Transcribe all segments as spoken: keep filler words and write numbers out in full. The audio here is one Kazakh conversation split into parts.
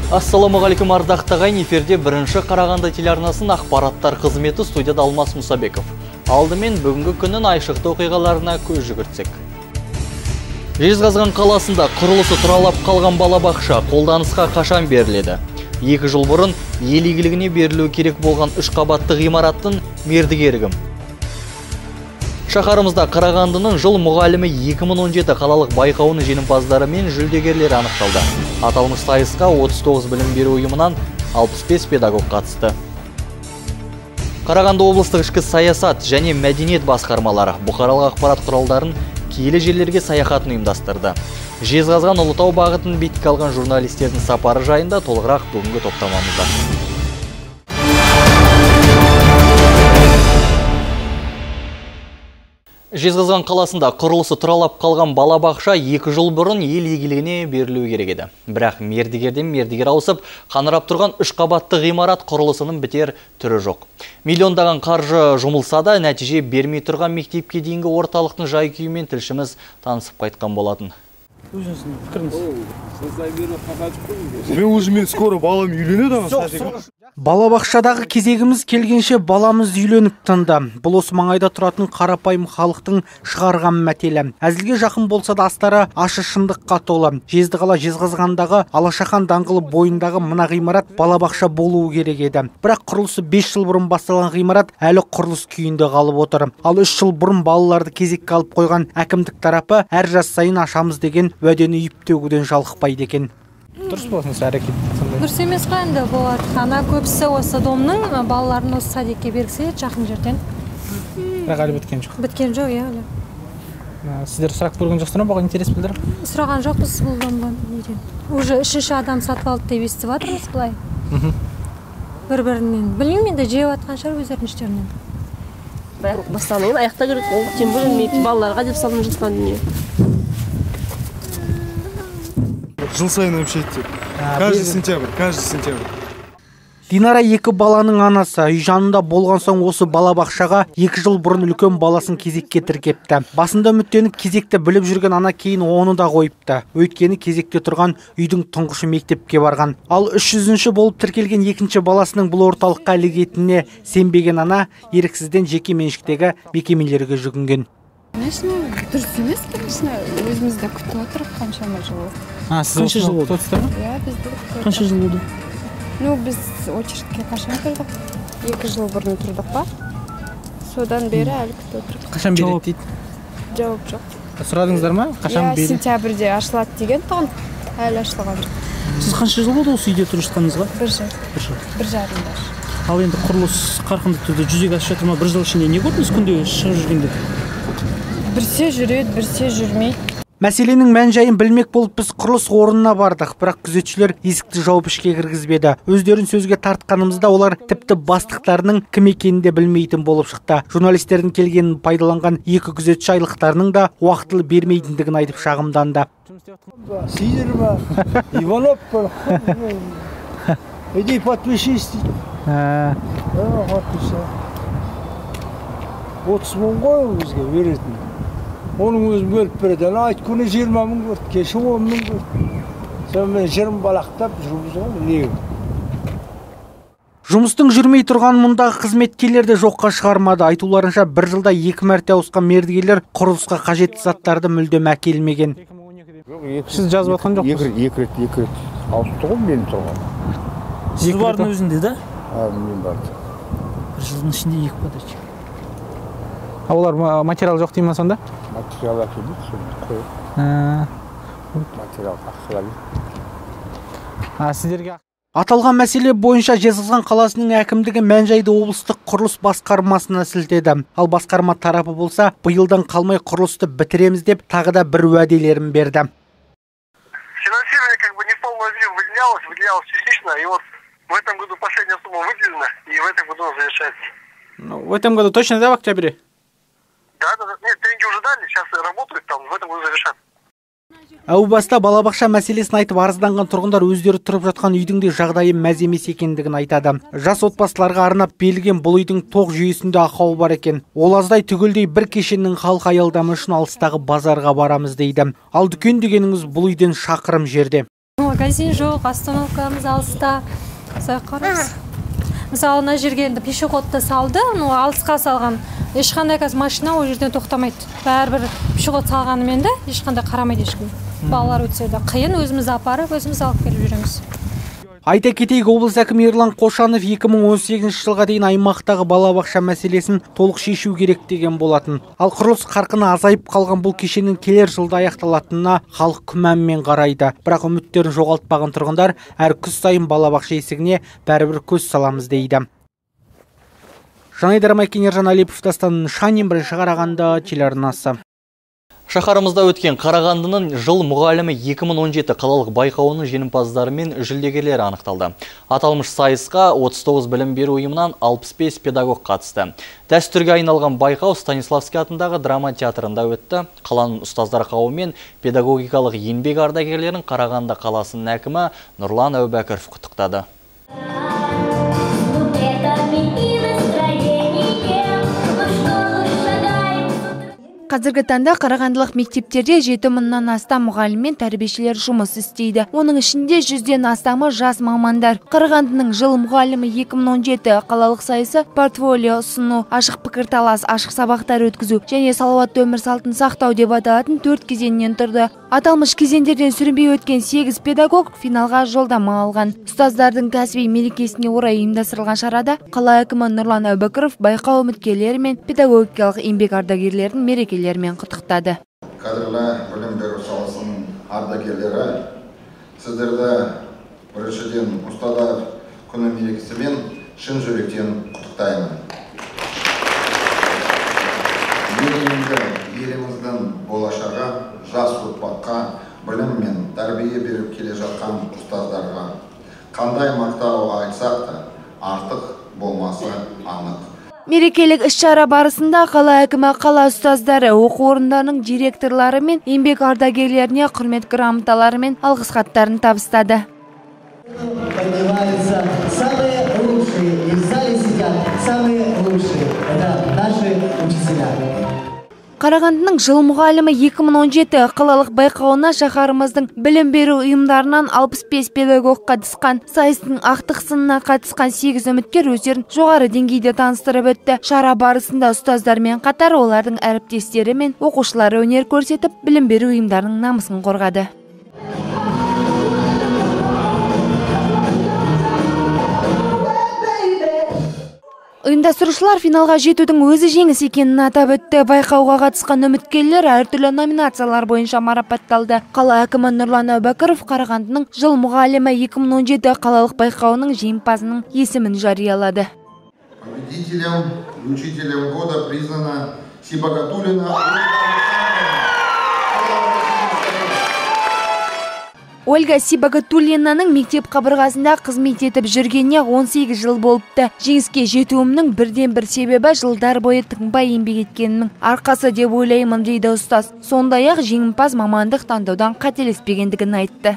Ассаламағалейкум ардақты ағайын, эфирде бірінші Қарағанды телеарнасының ақпараттар қызметі, студияда Алмас Мұсабеков. Алдымен бүгінгі күннің айшықты оқиғаларына көз жүгіртсек. Жезқазған қаласында құрылысы тұралап қалған балабақша қолданысқа қашан беріледі? Екі жыл бұрын ел игілігіне берілу керек болған үш қабатты ғимараттың мердігері кім? Шаһарымызда Қарағандының жыл мұғалімі екі мың он жеті қалалық байқауының жеңімпаздары мен жүлдегерлері анықталды. Аталмыш сайысқа отыз тоғыз білім беру ұйымынан алпыс бес педагог қатысты. Қарағанды облыстық ішкі саясат және мәдениет басқармалары бұқаралық ақпарат құралдарын киелі жерлерге саяхатын ұйымдастырды. Жезқазған Ұлытау бағытын бетке алған журналистердің сапары жайында толығырақ бүгінгі топтамамызда. Жезқазған қаласында құрылысы тұралап қалған балабақша екі жыл бұрын ел игілігіне берілуі керек еді. Бірақ мердігерден мердігер ауысып, қаңырап тұрған үш қабатты ғимарат құрылысының бітер түрі жоқ. Миллиондаған қаржы жұмылса да нәтиже бермей тұрған мектепке дейінгі орталықтың жай-күйімен тілшіміз танысып қайтқан болатын. Мен өзімен скоро балам үйленеді. Балабақшадағы кезегіміз келгенше баламыз үйленіп тынды. Бұл осы маңайда тұратын қарапайым халықтың шығарған мәтелі. Әзілге жақын болса да астары ашы шындыққа толы. Жездіқала Жезқазғандағы Алашахан даңғылы бойындағы мына ғимарат балабақша болуы керек еді. Бірақ құрылысы бес жыл бұрын басталған ғимарат әлі құрылыс күйінде қалып отыр. Ал үш жыл бұрын балаларды кезекке алып қойған әкімдік тарапы әр жас сайын ашамыз деген уәдені үйіп төгуден жалықпайды екен. Дұрыс болсын, әрекет. Дұрыс емес қой енді болады. Ана көбісі осы домның балаларын осы садикке бергісі жақын жерден. Бірақ әлі біткен жоқ. Біткен жоқ, иә әлі. Сіздер сұрақ көрген жоқсыздар ма? Бұған интерес білдіріп? Сұраған жоқпыз бұл домға неден. Уже үшінші адам сатып алды деп естіп жатырмыз былай. Бір-бірінен. Білмеймін енді жеп жатқан шығар өздерінің іштерінен. Бірақ басталуын аяқта көреді. Ол тем более балаларға деп салынып жатқан дүние. Жыл сайын өшеді. Каждый сентябрь, каждый сентябрь. Динара екі баланың анасы. Үй жанында болған соң осы балабақшаға екі жыл бұрын үлкен баласын кезекке тіркепті. Басында үміттеніп кезекті біліп жүрген ана кейін оны да қойыпты. Өйткені кезекте тұрған үйдің тұңғышы мектепке барған. Ал үш жүзінші болып тіркелген екінші баласының бұл орталыққа ілігетініне сенбеген ана еріксізден жеке меншіктегі мекемелерге жүгінген. Дұрыс емес, конечно, өзімізді күтіп отырып қаншама жыл. А, сіз қанша жыл болды? Иә, бізді. Қанша жыл болды? Ну, біз очередке қашан тұрдық? Екі жыл бұрын тұрдық па? Содан бері әлі күтіп отырып. Қашан береді дейді? Жауап жоқ. Сұрадыңыздар ма? Қашан береді? Иә, сентябрьде ашылады деген тұғын, әлі ашылған жоқ. Сіз қанша жыл болды осы үйде тұрып жатқаныңызға? Бір жыл. Бір жыл. Бір жарым жыл. Ал енді құрылыс қарқынды түрде жүзеге асып жатыр ма? Бір жыл ішінде не көрдіңіз күнде шығып жүргенде? Бірсе жүреді, бірсе жүрмейді. Мәселенің мән-жайын білмек болып біз құрылыс орнына бардық, бірақ күзетшілер есікті жауып ішке кіргізбеді. Өздерін сөзге тартқанымызда олар тіпті бастықтарының кім екенін де білмейтін болып шықты. Журналистердің келгенін пайдаланған екі күзетші айлықтарының да уақытылы бермейтіндігін айтып шағымданды. Сидорова, Иванов, иди подпишись. отыз мың ғой бізге беретін. Оның өзім өліп береді. Айт күні жиырма мың көрді, кеші он мың көрді. Sen мен жырым балақтап жүрміз ғой, неге? Жұмыстың жүрмей тұрған мұндағы қызметкерлерді жоққа шығармады. Айтуларынша бір жылда екі мәрте ауысқан мердігерлер құрылысқа қажетті заттарды мүлдем әкелмеген. Сіз жазып жатқан жоқсыз? Екі рет, екі рет. Ауысты ғой менің тұрған. Сіз бардың өзінде, да? Мен барды. Бір жылдың ішінде екі подача. Олар материал жоқ дейма сонда? Материал әкелді, сонда қойып. Материал ақылады. Сіздерге... Аталған мәселе бойынша Жезқазған қаласының әкімдігі мән-жайды облыстық құрылыс басқармасына сілтеді. Ал басқарма тарапы болса, биылдан қалмай құрылысты бітіреміз деп тағы да бір уәделерін берді. Финансирование как бы не в полном объеме выделялось, выделялось частично, и вот в этом году последняя сумма выделена, и в этом году она завершается. В этом году точно, да, в октябре? Да, да, да. Нет, деньги уже дали, сейчас работают там, в этом году завершат. Әу баста балабақша мәселесін айтып арызданған тұрғындар өздері тұрып жатқан үйдің де жағдайы мәз емес екендігін айтады. Жас отбасыларға арнап берілген бұл үйдің тоқ жүйесінде ақауы бар екен. Ол аздай түгелдей бір кешеннің халық аялдамы үшін алыстағы базарға барамыз дейді. Ал дүкен дегеніңіз бұл үйден шақырым жерде. магазин жоқ, остановкамыз алыста. Солай қараймыз. Мысалы, мына жерге енді пешеходты салды, ну алысқа салған. Ешқандай қазір машина ол жерден тоқтамайды. Бәрібір пешеход салғанымен де ешқандай қарамайды ешкім. Балалар өтсе де қиын, өзіміз апарып, өзіміз алып келіп жүреміз. Айта кетейік, облыс әкімі Ерлан Қошанов екі мың он сегізінші жылға дейін аймақтағы балабақша мәселесін толық шешу керек деген болатын. Ал құрылыс қарқыны азайып қалған бұл кешеннің келер жылда аяқталатынына халық күмәнмен қарайды. Бірақ үміттерін жоғалтпаған тұрғындар әр күз сайын балабақша есігіне бәрібір көз саламыз дейді. Жанайдар Майкен, Ержан Алипов, Дастан Шанин, бірінші Қарағанды телеарнасы. Шаһарымызда өткен Қарағандының жыл мұғалімі екі мың он жеті қалалық байқауының жеңімпаздары мен жүлдегерлері анықталды. Аталмыш сайысқа отыз тоғыз білім беру ұйымынан алпыс бес педагог қатысты. Дәстүрге айналған байқау Станиславский атындағы драма театрында өтті. Қаланың ұстаздар қауымы мен педагогикалық еңбек ардагерлерін Қарағанды қаласының әкімі Нұрлан Әубәкіров құттықтады. Қазіргі таңда қарағандылық мектептерде жеті мыңнан астам мұғалім мен тәрбиешілер жұмыс істейді. Оның ішінде жүзден астамы жас мамандар. Қарағандының жыл мұғалімі екі мың он жеті қалалық сайысы портфолио ұсыну, ашық пікірталас, ашық сабақтар өткізу және салауатты өмір салтын сақтау деп аталатын төрт кезеңнен тұрды. Аталмыш кезеңдерден сүрінбей өткен сегіз педагог финалға жолдама алған. Ұстаздардың кәсіби мерекесіне орай ұйымдастырылған шарада қала әкімі Нұрлан Әубәкіров байқау үміткерлері мен педагогикалық еңбек ардагерлерін мерекелермен құттықтады. Қадірлі білім беру саласының ардагерлері, сіздерді біріншіден ұстаздар күні мерекесімен шын жүректен құттықтаймын. Еліміздің болашағы жас ұрпаққа білім мен тәрбие беріп келе жатқан ұстаздарға қандай мақтау айтсақ та артық болмасы анық. Мерекелік іс-шара барысында қала әкімі қала ұстаздары, оқу орындарының директорлары мен еңбек ардагерлеріне құрмет грамоталары мен алғыс хаттарын табыстады. Қарағандының жыл мұғалімі екі мың он жеті қалалық байқауына шаһарымыздың білім беру ұйымдарынан алпыс бес педагог қатысқан. Сайыстың ақтық сынына қатысқан сегіз үміткер өздерін жоғары деңгейде таныстырып өтті. Шара барысында ұстаздармен қатар олардың әріптестері мен оқушылары өнер көрсетіп, білім беру ұйымдарының намысын қорғады. Ұйымдастырушылар финалға жетудің өзі жеңіс екенін атап өтті. Байқауға қатысқан үміткерлер әртүрлі номинациялар бойынша марапатталды. Қала әкімі Нұрлан Әубәкіров Қарағандының жыл мұғалімі екі мың он жеті қалалық байқауының жеңімпазының есімін жариялады. Победителем и учителем года признана Сибагатуллина. Ольга Сибагатуллинаның мектеп қабырғасында қызмет етіп жүргеніне он сегіз жыл болыпты. Жеңіске жетуімнің бірден бір себебі жылдар бойы тыңбай еңбек еткенімнің арқасы деп ойлаймын дейді ұстаз. Сондай-ақ жеңімпаз мамандық таңдаудан қателеспегендігін айтты.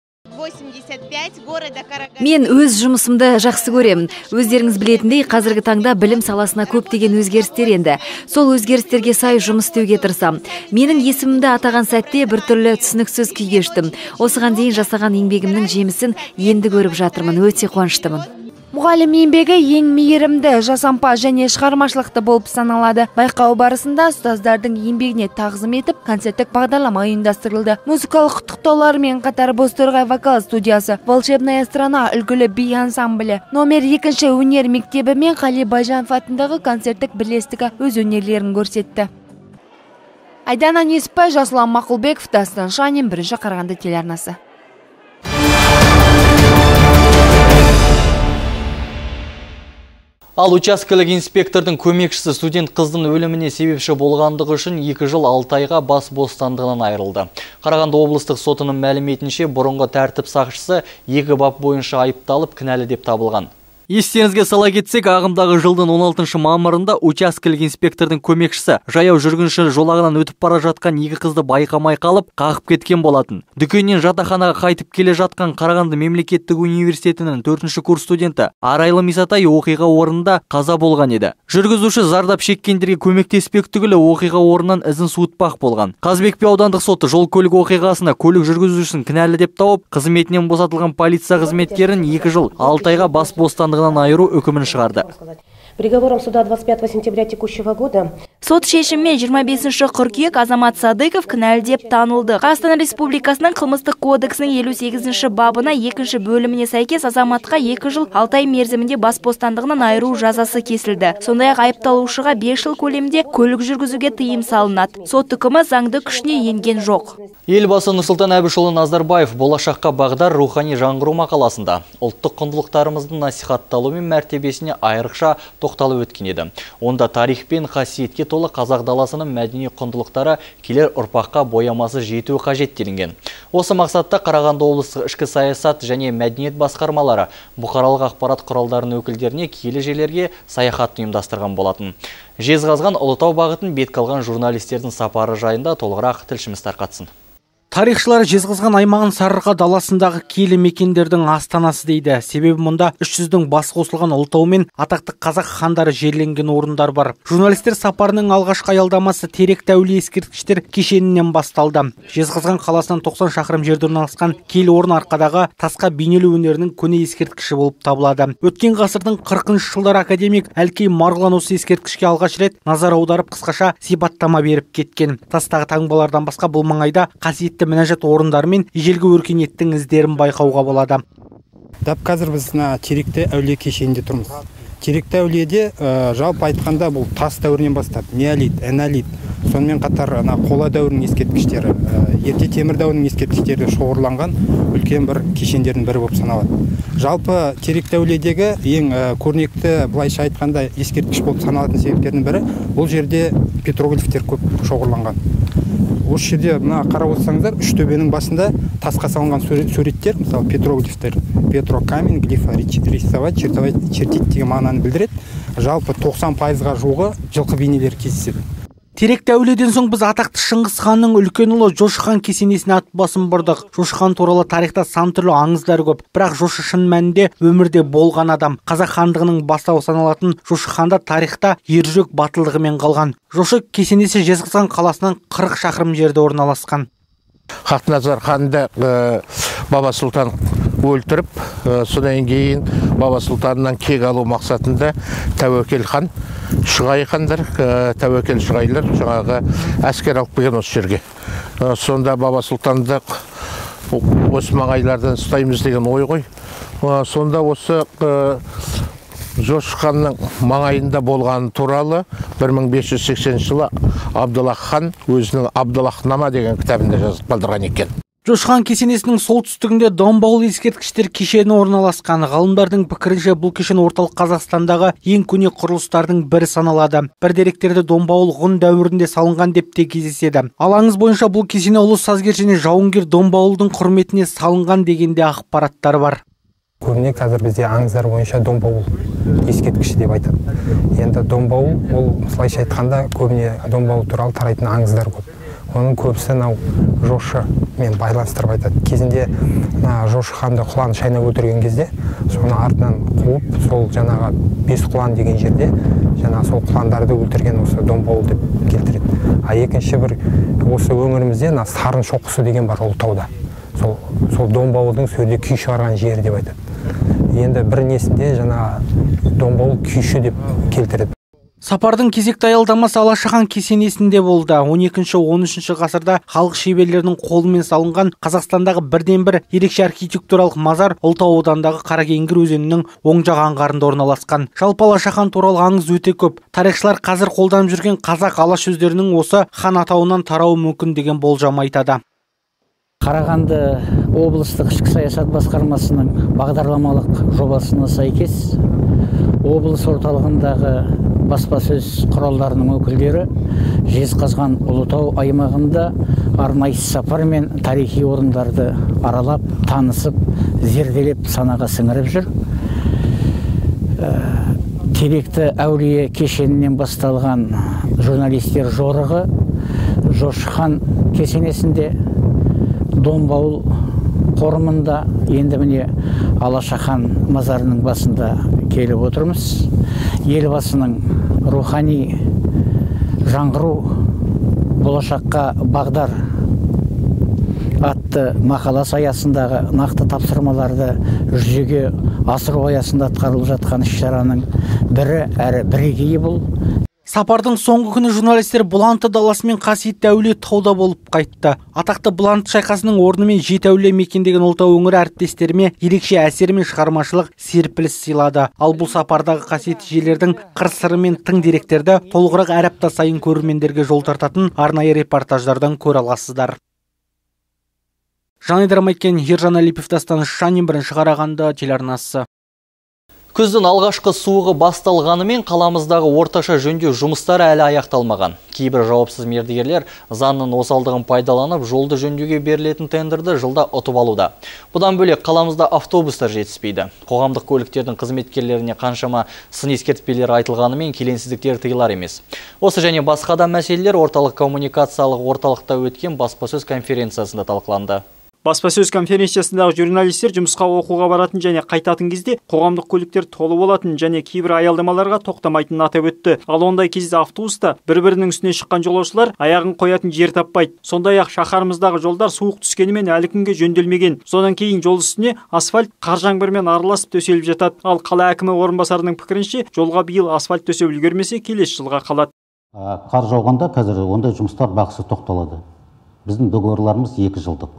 Мен өз жұмысымды жақсы көремін. Өздеріңіз білетіндей, қазіргі таңда білім саласына көптеген өзгерістер енді. Сол өзгерістерге сай жұмыс істеуге тырысам. Менің есімімді атаған сәтте біртүрлі түсініксіз күй кештім. Осыған дейін жасаған еңбегімнің жемісін енді көріп жатырмын. Өте қуаныштымын. Мұғалім еңбегі ең мейірімді, жасампаз және шығармашылықты болып саналады. Байқау барысында ұстаздардың еңбегіне тағзым етіп, концерттік бағдарлама ұйымдастырылды. Музыкалық құттықтаулармен қатар Бозторғай вокал студиясы, Волшебная страна үлгілі би ансамблі, номер екінші өнер мектебі мен Қали Байжанов атындағы концерттік бірлестігі өз өнерлерін көрсетті. Айдана Неспай, Жасұлан Мақұлбеков, Дастан Шанин, бірінші Қарағанды телеарнасы. Ал учаскелік инспектордың көмекшісі студент қыздың өліміне себепші болғандығы үшін екі жыл алты айға бас бостандығынан айырылды. Қарағанды облыстық сотының мәліметінше бұрынғы тәртіп сақшысы екі бап бойынша айыпталып кінәлі деп табылған. Естеріңізге сала кетсек, ағымдағы жылдың он алтыншы мамырында учаскелік инспектордың көмекшісі жаяу жүргінші жолағынан өтіп бара жатқан екі қызды байқамай қалып, қағып кеткен болатын. Дүкеннен жатақханаға қайтып келе жатқан Қарағанды мемлекеттік университетінің төртінші курс студенті Арайлы Мисатай оқиға орнында қаза болған еді. Жүргізуші зардап шеккендерге көмектеспек түгілі оқиға орнынан ізін суытпақ болған. Қазбек би аудандық соты жол көлік оқиғасына көлік жүргізушісін кінәлі деп тауып, қызметінен босатылған полиция қызметкерін екі жыл алты айға бас бостандығынан айыру үкімін шығарды. Приговором суда двадцать пятого сентября текущего года сот шешімімен жиырма бесінші қыркүйек Азамат Садыков кінәлі деп танылды. Қазақстан Республикасының қылмыстық кодексінің елу сегізінші бабына екінші бөліміне сәйкес Азаматқа екі жыл алты ай мерзімінде бас бостандығынан айыру жазасы кесілді. Сондай-ақ айыпталушыға бес жыл көлемінде көлік жүргізуге тыйым салынады. Сот үкімі заңды күшіне енген жоқ. Елбасы Нұрсұлтан Әбішұлы Назарбаев болашаққа бағдар рухани жаңғыру мақаласында ұлттық құндылықтарымыздың насихатталуы мен мәртебесіне айрықша тоқталып өткен еді. Онда тарих пен қасиетке толы қазақ даласының мәдени құндылықтары келер ұрпаққа боямасы жетуі қажет делінген. Осы мақсатта Қарағанды облыстық ішкі саясат және мәдениет басқармалары бұқаралық ақпарат құралдарының өкілдеріне киелі жерлерге саяхат ұйымдастырған болатын. Жезқазған Ұлытау бағытын бетке алған журналистердің сапары жайында толығырақ тілшіміз тарқатсын. Тарихшылар Жезқазған аймағын Сарыарқа даласындағы киелі мекендердің астанасы дейді. Себебі мұнда үш жүздің бас қосылған Ұлытау мен атақты қазақ хандары жерленген орындар бар. Журналистер сапарының алғашқы аялдамасы Теректі әулие ескерткіштер кешенінен басталды. Жезқазған қаласынан тоқсан шақырым жерде орналасқан киелі орын арқадағы тасқа бейнелеу өнерінің көне ескерткіші болып табылады. Өткен ғасырдың қырқыншы жылдары академик Әлкей Марғұлан осы ескерткішке алғаш рет назар аударып қысқаша сипаттама беріп кеткен. Тастағы таңбалардан басқа бұл маңайда қасиетті мінәжат орындары мен ежелгі өркениеттің іздерін байқауға болады. Дәп қазір біз Теректі әулие кешенінде тұрмыз. Теректі әулиеде жалпы айтқанда бұл тас дәуірінен бастап неолит, энолит, сонымен қатар қола дәуірінің ескерткіштері, ерте темір дәуірінің ескерткіштері шоғырланған үлкен бір кешендердің бірі болып саналады. Жалпы Теректі әулиедегі ең көрнекті, былайша айтқанда ескерткіш болып саналатын себептердің бірі бұл жерде петроглифтер көп шоғырланған. Осы жерде мына қарап отырсаңыздар, үш төбенің басында тасқа салынған суреттер, мысалы петроглифтер, петро камень, глифа рисовать, чертовать, чертить деген мағынаны білдіреді. Жалпы тоқсан пайызға жуығы жылқы бейнелері кездеседі. Теректі әулиеден соң біз атақты Шыңғыс ханның үлкен ұлы Жошы хан кесенесіне ат басын бұрдық. Жошы хан туралы тарихта сан түрлі аңыздар көп, бірақ Жошы шын мәнінде өмірде болған адам. Қазақ хандығының бастауы саналатын Жошы ханда тарихта ержүрек батылдығымен қалған. Жошы кесенесі Жезқазған қаласынан қырық шақырым жерде орналасқан. Хақназар ханды Баба Сұлтан өлтіріп, содан кейін Баба Сұлтаннан кек алу мақсатында Тәуекел хан, Шұғай хандар, Тәуекел Шұғайлар жаңағы әскер алып келген осы жерге. Сонда Баба Сұлтанды осы маңайлардан ұстаймыз деген ой ғой. Сонда осы Жошы ханның маңайында болған туралы бір мың бес жүз сексенінші жылы Абдаллах хан өзінің Абдаллахнама деген кітабында жазып қалдырған екен. Жошы хан кесенесінің солтүстігінде Домбауыл ескерткіштер кешені орналасқан. Ғалымдардың пікірінше бұл кешен орталық Қазақстандағы ең көне құрылыстардың бірі саналады. Бір деректерде Домбауыл ғұн дәуірінде салынған деп те кездеседі. Ал аңыз бойынша бұл кесене ұлы сазгер және жауынгер Домбауылдың құрметіне салынған дегенде ақпараттар бар. Көбіне қазір бізде аңыздар бойынша Домбауыл ескерткіші деп айтады. Енді Домбауыл, ол мысалға айтқанда көбіне Домбауыл туралы тарайтын аңыздар көп. Оның көбісі нау Жошы мен байланыстырып айтады. Кезінде Жошы ханды құлан шайнап өлтірген кезде, соны артынан қуып, сол жаңағы бес құлан деген жерде, жаңағы сол құландарды өлтірген осы Домбауыл деп келтіреді. А екінші бір осы өңірімізде Сарын шоқысы деген бар Ұлытауда. Сол, сол Домбауылдың сөйде күй шығарған жері деп айтады. Енді бір несінде жаңа Домбауыл күйші деп келтіреді. Сапардың кезекті аялдамасы Алаша хан кесенесінде болды. он екінші он үшінші ғасырда халық шеберлерінің қолымен салынған Қазақстандағы бірден бір ерекше архитектуралық мазар Ұлытау ауданындағы Қаракеңгір өзенінің оң жақ аңғарында орналасқан. Жалпы Алаша хан туралы аңыз өте көп. Тарихшылар қазір қолданып жүрген қазақ алаш сөздерінің осы хан атауынан тарауы мүмкін деген болжам айтады. Қарағанды облыстық ішкі саясат басқармасының бағдарламалық жобасына сәйкес облыс орталығындағы баспасөз құралдарының өкілдері Жезқазған Ұлытау аймағында арнайы сапар мен тарихи орындарды аралап, танысып, зерделеп санаға сіңіріп жүр. Теректі әулие кешенінен басталған журналистер жорығы Жошыхан кесенесінде, Домбауыл қорымында, енді міне Алашахан мазарының басында келіп отырмыз. Елбасының рухани жаңғыру болашаққа бағдар атты мақаласы аясындағы нақты тапсырмаларды жүзеге асыру аясында атқарылып жатқан іс-шараның бірі әрі бірегейі бұл. Сапардың соңғы күні журналистер Бұланты даласы мен қасиетті әулие тауда болып қайтты. Атақты Бұланты шайқасының орнымен жеті әулие мекендеген Ұлытау өңірі әріптестеріме ерекше әсер мен шығармашылық серпіліс сыйлады. Ал бұл сапардағы қасиетті жерлердің қыр-сыры мен тың деректерді толығырақ әр апта сайын көрермендерге жол тартатын арнайы репортаждардан көре аласыздар. Жанайдар Майкен, Ержан Алипов, Дастан Шанин, бірінші Қарағанды телеарнасы. Күздің алғашқы суығы басталғанымен қаламыздағы орташа жөндеу жұмыстары әлі аяқталмаған. Кейбір жауапсыз мердігерлер заңның осалдығын пайдаланып, жолды жөндеуге берілетін тендерді жылда ұтып алуда. Бұдан бөлек қаламызда автобустар жетіспейді. Қоғамдық көліктердің қызметкерлеріне қаншама сын ескертпелер айтылғанымен келеңсіздіктер тыйылар емес. Осы және басқа да мәселелер орталық коммуникациялық орталықта өткен баспасөз конференциясында талқыланды. Баспасөз конференциясындағы журналистер жұмысқа оқуға баратын және қайтатын кезде қоғамдық көліктер толы болатын және кейбір аялдамаларға тоқтамайтынын атап өтті. Ал ондай кезде автобуста бір-бірінің үстіне шыққан жолаушылар аяғын қоятын жер таппайды. Сондай-ақ шаһарымыздағы жолдар суық түскенімен әлі күнге жөнделмеген. Содан кейін жол үстіне асфальт қар жаңбырмен араласып төселіп жатады. Ал қала әкімі орынбасарының пікірінше, жолға биыл асфальт төсеп үлгермесе келесі жылға қалады. Қар жауғанда қазір ондай жұмыстар бақсы тоқталады. Біздің договорларымыз екі жылдық.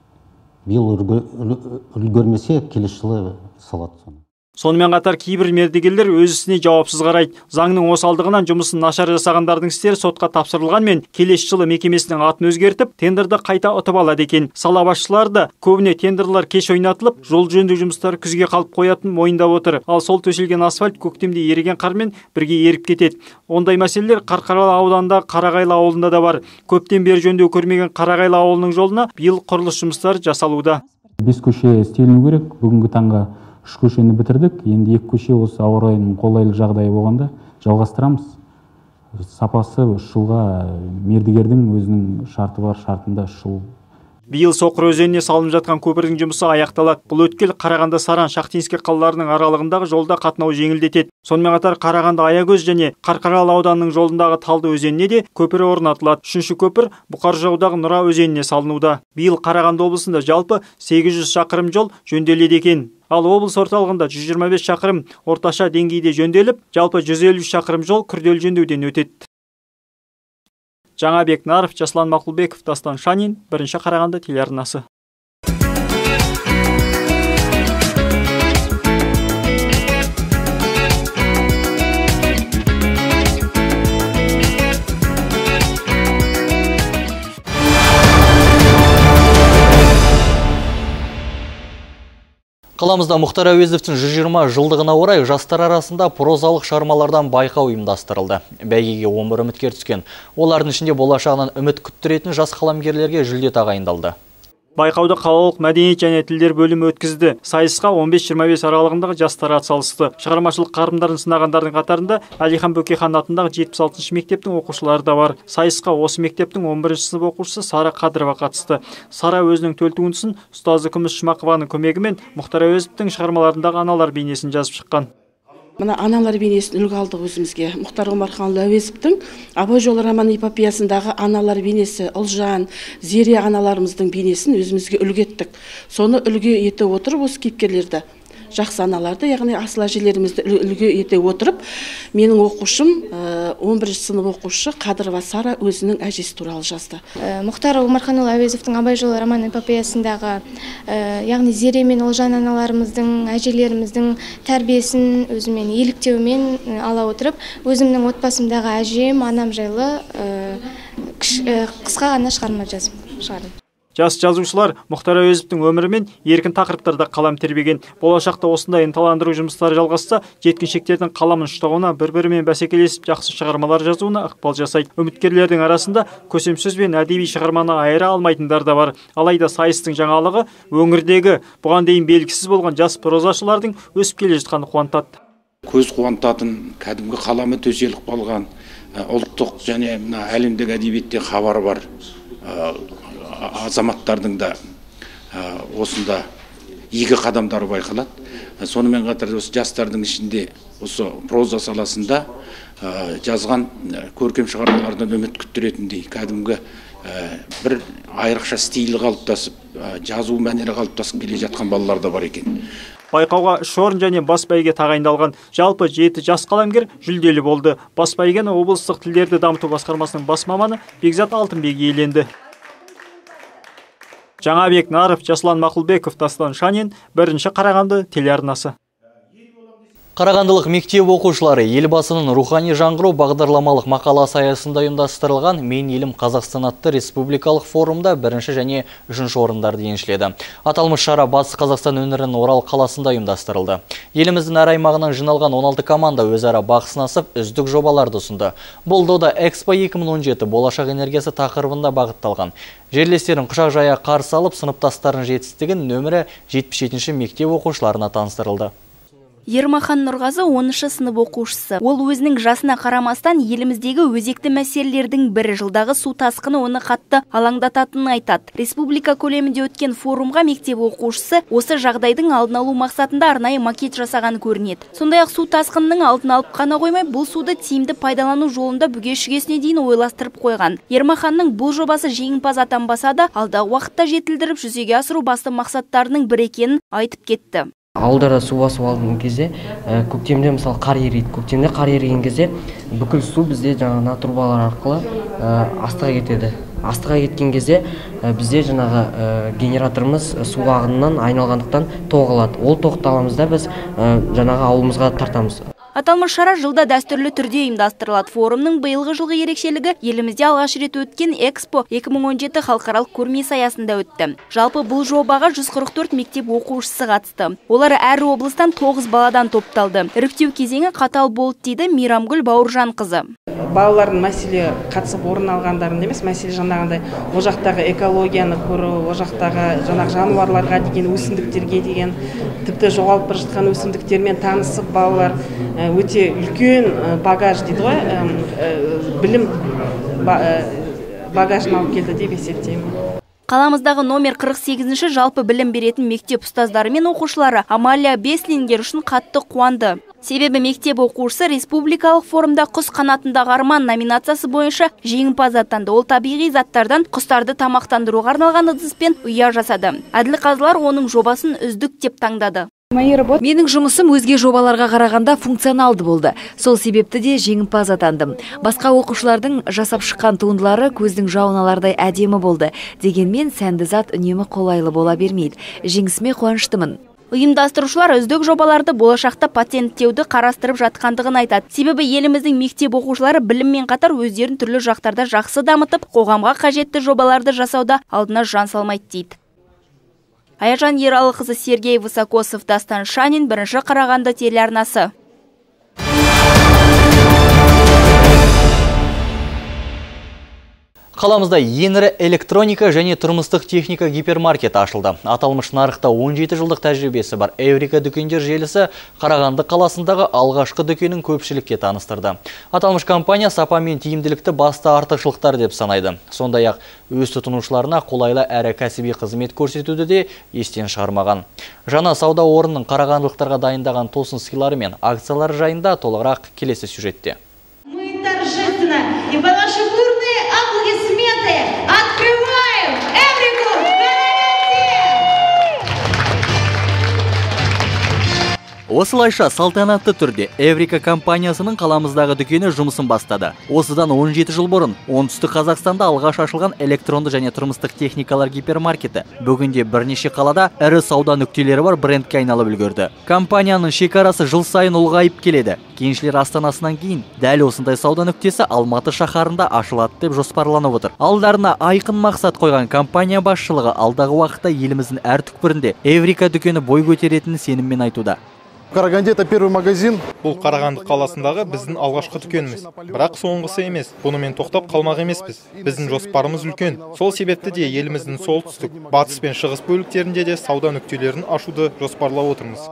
Биыл үлгермесе келесі жылы салады соны. Сонымен қатар кейбір мердігерлер өз ісіне жауапсыз қарайды. Заңның осалдығынан жұмысын нашар жасағандардың істері сотқа тапсырылғанмен, келесі жылы мекемесінің атын өзгертіп, тендерді қайта ұтып алады екен. Сала басшылары да көбіне тендерлар кеш ойнатылып, жол жөндеу жұмыстары күзге қалып қоятын мойындап отыр. Ал сол төселген асфальт көктемде еріген қармен бірге еріп кетеді. Ондай мәселелер Қарқаралы ауданында Қарағайлы ауылында да бар. Көптен бері жөндеу көрмеген Қарағайлы ауылының жолына биыл құрылыс жұмыстары жасалуда. Бес көше істеліну керек. Бүгінгі таңға үш көшені бітірдік. Енді екі көше осы ауа райының қолайлы жағдайы болғанда жалғастырамыз. Сапасы үш жылға мердігердің өзінің шарты бар, шартында үш жыл. Биыл Соқыр өзеніне салынып жатқан көпірдің жұмысы аяқталады. Бұл өткел Қарағанды, Саран, Шахтинский қалаларының аралығындағы жолда қатынау жеңілдетеді. Сонымен қатар Қарағанды Аягөз және Қарқаралы ауданының жолындағы Талды өзеніне де көпір орнатылады. Үшінші көпір Бұқар Жыраудағы Нұра өзеніне салынуда. Биыл Қарағанды облысында жалпы сегіз жүз шақырым жол жөнделеді екен. Ал облыс орталығында жүз жиырма бес шақырым орташа деңгейде жөнделіп, жалпы жүз елу шақырым жол күрделі жөндеуден өтеді. Жаңабек Наров, Жаслан Мақұлбеков, Дастан Шанин, бірінші Қарағанды телеарнасы. Қаламызда Мұхтар Әуезовтің жүз жиырма жылдығына орай жастар арасында прозалық шығармалардан байқау ұйымдастырылды. Бәйгеге он бір үміткер түскен. Олардың ішінде болашағынан үміт күттіретін жас қаламгерлерге жүлде тағайындалды. Байқауды қалалық мәдениет және тілдер бөлімі өткізді. Сайысқа он бес жиырма бес аралығындағы жастар атсалысты. Шығармашылық қарымдарын сынағандардың қатарында Әлихан Бөкейхан атындағы жетпіс алтыншы мектептің оқушылары да бар. Сайысқа осы мектептің он бірінші сынып оқушысы Сара Қадырова қатысты. Сара өзінің төл туындысын ұстазы Күміс Шымақованың көмегімен Мұхтар Әуезовтің шығармаларындағы аналар бейнесін жазып шыққан. Мына аналар бейнесін үлгі алдық өзімізге. Мұхтар Омарханұлы Әуезовтің Абай жолы роман эпопеясындағы аналар бейнесі, Ұлжан, Зере аналарымыздың бейнесін өзімізге үлгі еттік. Соны үлгі ете отырып осы кейіпкерлерді, жақсы аналарды, яғни асыл әжелерімізді үлгі ете отырып, менің оқушым он бірінші сынып оқушы Қадырова Сара өзінің әжесі туралы жазды. Мұхтар Омарханұлы Әуезовтің Абай жолы роман эпопеясындағы, яғни Зере мен Ұлжан аналарымыздың, әжелеріміздің тәрбиесін өзімен еліктеумен ала отырып, өзімнің отбасымдағы әжем, анам жайлы қысқа ғана шығарма жазып шығардым. Жас жазушылар Мұхтар Әуезовтің өмірі мен еркін тақырыптарда қалам тербеген. Болашақта осындай ынталандыру жұмыстары жалғасса, жеткіншектердің қаламын ұштауына, бір-бірімен бәсекелесіп жақсы шығармалар жазуына ықпал жасайды. Үміткерлердің арасында көсемсөз бен әдеби шығарманы айыра алмайтындар да бар. Алайда сайыстың жаңалығы өңірдегі бұған дейін белгісіз болған жас прозашылардың өсіп келе жатқаны қуантады. Көз қуантатын, кәдімгі қаламы төселіп қалған, ұлттық және әлемдік әдебиетте хабары бар азаматтардың да осында игі қадамдары байқалады. Сонымен қатар осы жастардың ішінде осы проза саласында жазған көркем шығармалардан үміт күттіретіндей кәдімгі бір айрықша стилі қалыптасып, жазу мәнері қалыптасып келе жатқан балалар да бар екен. Байқауға үш орын және бас бәйге тағайындалған. Жалпы жеті жас қаламгер жүлделі болды. Бас бәйгені облыстық тілдерді дамыту басқармасының бас маманы Бекзат Алтынбек иеленді. Жаңабек Наров, Жаслан Мақұлбеков, Дастан Шанин, бірінші Қарағанды телеарнасы. Қарағандылық мектеп оқушылары елбасының рухани жаңғыру бағдарламалық мақаласы аясында ұйымдастырылған «Мен елім Қазақстан» атты республикалық форумда бірінші және үшінші орындарды еншіледі. Аталмыш шара Батыс Қазақстан өңірінің Орал қаласында ұйымдастырылды. Еліміздің әр аймағынан жиналған он алты команда өзара бақ сынасып, үздік жобаларды ұсынды. Бұл дода Экспо екі мың он жеті болашақ энергиясы тақырыбында бағытталған. Жерлестерін құшақ жая қарсы алып, сыныптастарын жетістігін нөмірі жетпіс жетінші мектеп оқушыларына таныстырылды. Ермахан Нұрғазы оныншы сынып оқушысы. Ол өзінің жасына қарамастан еліміздегі өзекті мәселелердің бірі жылдағы су тасқыны оны қатты алаңдататынын айтады. Республика көлемінде өткен форумға мектеп оқушысы осы жағдайдың алдын алу мақсатында арнайы макет жасаған көрінеді. Сондай-ақ су тасқынының алдын алып қана қоймай, бұл суды тиімді пайдалану жолында бүге-шүгесіне дейін ойластырып қойған. Ермаханның бұл жобасы жеңімпаз атанбаса да, алдағы уақытта жетілдіріп жүзеге асыру басты мақсаттарының бірі екенін айтып кетті. Ауылдарда су басып алған кезде, көктемде мысалы қар ериді. Көктемде қар еріген кезде бүкіл су бізде жаңағы трубалар арқылы астыға кетеді. Астыға кеткен кезде бізде жаңағы генераторымыз су ағынынан айналғандықтан тоғылады. Ол тоқты аламызда біз жаңағы ауылымызға тартамыз. Аталмыш шара жылда дәстүрлі түрде ұйымдастырылады. Форумның биылғы жылғы ерекшелігі елімізде алғаш рет өткен Экспо екі мың он жеті халықаралық көрмесі аясында өтті. Жалпы бұл жобаға жүз қырық төрт мектеп оқушысы қатысты. Олар әр облыстан тоғыз баладан топталды. Іріктеу кезеңі қатал болды дейді Мейрамгүл Бауыржанқызы. Балалардың мәселе қатысып орын алғандарын емес, мәселе жаңағындай ол жақтағы экологияны көру, ол жақтағы жаңағы жануарларға деген, өсімдіктерге деген, тіпті жоғалып бара жатқан өсімдіктермен танысып балалар өте үлкен багаж дейді ғой, білім багажын алып келді деп есептеймін. Қаламыздағы номер қырық сегізінші жалпы білім беретін мектеп ұстаздары мен оқушылары Амалия Беслингер үшін қатты қуанды. Себебі мектеп оқушысы республикалық форумда құс қанатындағы арман номинациясы бойынша жеңімпаз атанды. Ол табиғи заттардан құстарды тамақтандыруға арналған ыдыспен ұя жасады. Әділ қазылар оның жобасын үздік деп таңдады. Менің жұмысым өзге жобаларға қарағанда функционалды болды. Сол себепті де жеңімпаз атандым. Басқа оқушылардың жасап шыққан туындылары көздің жауын алардай әдемі болды. Дегенмен сәнді зат үнемі қолайлы бола бермейді. Жеңісіме қуаныштымын. Ұйымдастырушылар үздік жобаларды болашақта патенттеуді қарастырып жатқандығын айтады. Себебі еліміздің мектеп оқушылары біліммен қатар өздерін түрлі жақтарда жақсы дамытып, қоғамға қажетті жобаларды жасауда алдына жан салмайды дейді. Аяжан Ералықызы, Сергей Высокосов, Дастан Шанин, бірінші Қарағанды телеарнасы. Қаламызда еңірі электроника және тұрмыстық техника гипермаркет ашылды. Аталмыш нарықта он жеті жылдық тәжірибесі бар Эврика дүкендер желісі Қарағанды қаласындағы алғашқы дүкенін көпшілікке таныстырды. Аталмыш компания сапа мен тиімділікті басты артықшылықтар деп санайды. Сондай-ақ өз тұтынушыларына қолайлы әрі кәсіби қызмет көрсетуді де естен шығармаған. Жаңа сауда орнының қарағандылықтарға дайындаған тосын сыйлары мен акциялары жайында толығырақ келесі сюжетте. Мы торжественно и по наши бурные аплодисменты открываем Эврику в Осылайша салтанатты түрде Эврика компаниясының қаламыздағы дүкені жұмысын бастады. Осыдан он жеті жыл бұрын оңтүстік Қазақстанда алғаш ашылған электронды және тұрмыстық техникалар гипермаркеті бүгінде бірнеше қалада ірі сауда нүктелері бар брендке айналып үлгерді. Компанияның шекарасы жыл сайын ұлғайып келеді. Кеншілер Астанасынан кейін дәл осындай сауда нүктесі Алматы шаһарында ашылады деп жоспарланып отыр. Алдарына айқын мақсат қойған компания басшылығы алдағы уақытта еліміздің әр түкпірінде Эврика дүкені бой көтеретінін сеніммен айтуда. Караганде это первый магазин. Бұл Қарағанды қаласындағы біздің алғашқы дүкеніміз. Бірақ соңғысы емес. Бұнымен тоқтап қалмақ емеспіз. Біздің жоспарымыз үлкен. Сол себепті де еліміздің солтүстік, батыс пен шығыс бөліктерінде де сауда нүктелерін ашуды жоспарлап отырмыз.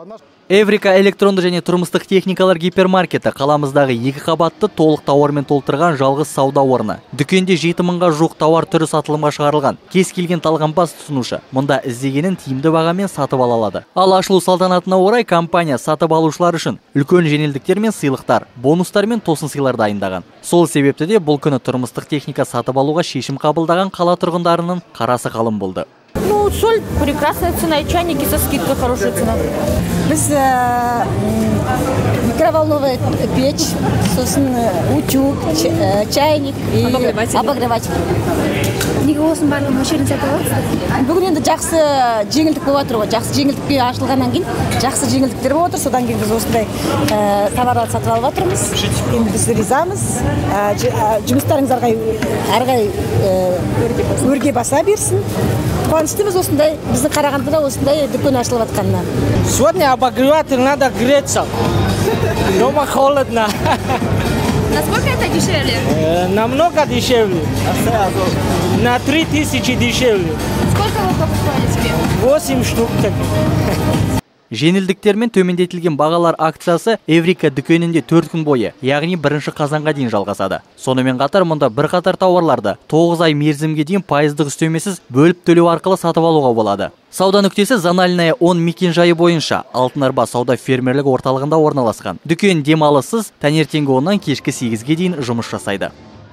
Эврика электронды және тұрмыстық техникалар гипермаркеті қаламыздағы екі қабатты толық тауармен толтырған жалғыз сауда орны. Дүкенде жеті мыңға жуық тауар түрі сатылымға шығарылған. Кез келген талғампаз тұтынушы мұнда іздегенін тиімді бағамен сатып ала алады. Ал ашылу салтанатына орай компания сатып алушылар үшін үлкен жеңілдіктер мен сыйлықтар, бонустар мен тосын сыйлар дайындаған. Сол себепті де бұл күні тұрмыстық техника сатып алуға шешім қабылдаған қала тұрғындарының қарасы қалың болды. Ну, соль прекрасная цена, и чайники со скидкой хорошая цена. Біз ә, микроволновая печь, сосын утюг, чайник и обогреватель. обогреватель. Неге осының барлығын мөлшерін сатып аласыз? Бүгін енді жақсы жеңілдік болып отыр ғой. Жақсы жеңілдікке ашылғаннан кейін жақсы жеңілдіктер болып отыр. Содан кейін біз осындай ә, товарларды сатып алып отырмыз. Енді біз ризамыз. Ә, жұмыстарыңыз әрғай өрге баса берсін. Қуаныштымыз осындай, біздің Қарағандыда осындай дүкен ашылып жатқанына. Сегодня обогреватель надо греться. Дома холодно. Насколько это дешевле? Э, намного дешевле. На три тысячи дешевле. Сколько вы покупали себе? Восемь штук. Жеңілдіктер мен төмендетілген бағалар акциясы Эврика дүкенінде төрт күн бойы, яғни бірінші қазанға дейін жалғасады. Сонымен қатар мұнда бір қатар тауарларды тоғыз ай мерзімге дейін пайыздық үстемесіз бөліп төлеу арқылы сатып алуға болады. Сауда нүктесі Зональная он мекен-жайы бойынша Алтын Арба сауда фермерлік орталығында орналасқан. Дүкен демалыссыз таңертеңгі оннан кешкі сегізге дейін жұмыс жасайды.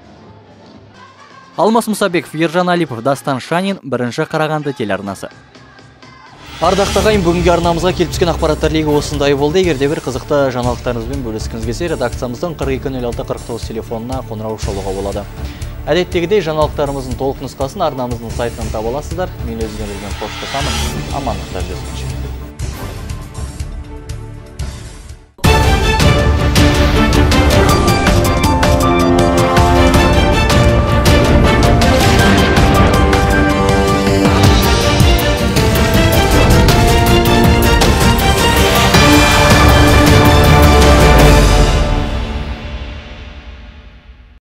Алмас Мұсабеков, Ержан Алипов, Дастан Шанин, бірінші Қарағанды телеарнасы. Ардақты ағайын, бүгінгі арнамызға келіп түскен ақпараттар легі осындай болды. Егерде бір қызықты жаңалықтарыңызбен бөліскіңіз келсе, редакциямыздың қырық екі нөл алты қырық тоғыз телефонына қоңырау шалуға болады. Әдеттегідей жаңалықтарымыздың толық нұсқасын арнамыздың сайтынан таба аласыздар. Мен өзіңізбен қоштасамын. Амандықта жүздескенше.